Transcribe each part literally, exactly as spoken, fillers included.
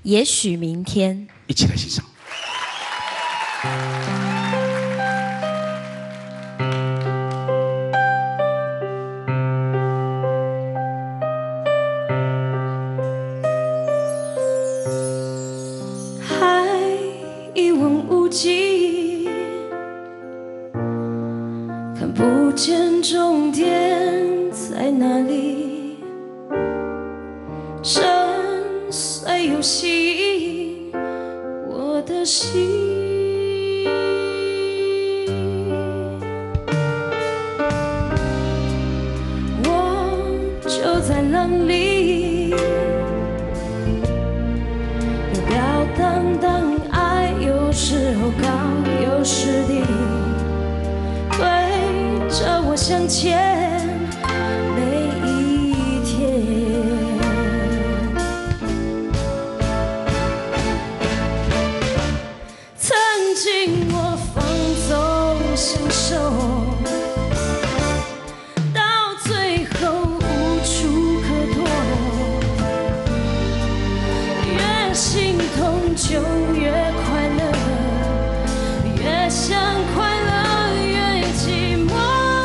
也许明天， 一起来欣赏。 海一望无际，看不见终点在哪里。震碎又吸引我的心。 就在浪里，飘飘荡荡，爱有时候高，有时低，推着我向前，每一天。曾经我放纵享受。 心痛就越快乐，越想快乐越寂寞。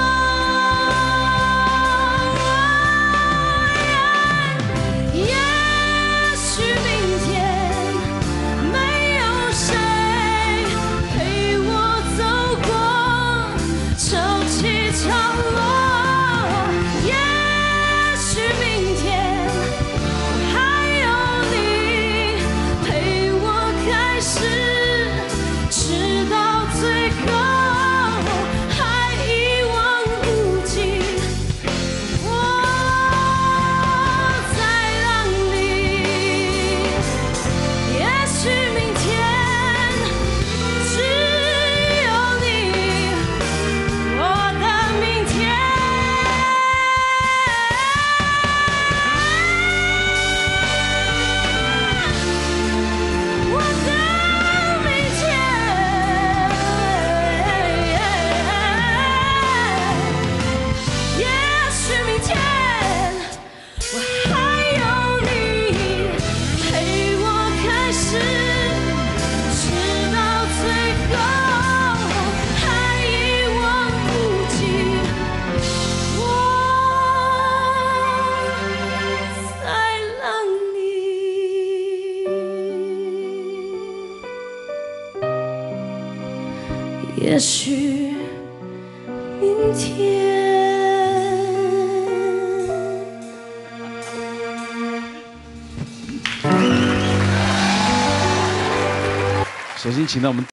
也许明天没有谁陪我走过潮起潮落，也许明天。 直到最后，还一望无际。我在浪里，也许明天只有你，我的明天。我的。 也许明天。 首先，请到我们。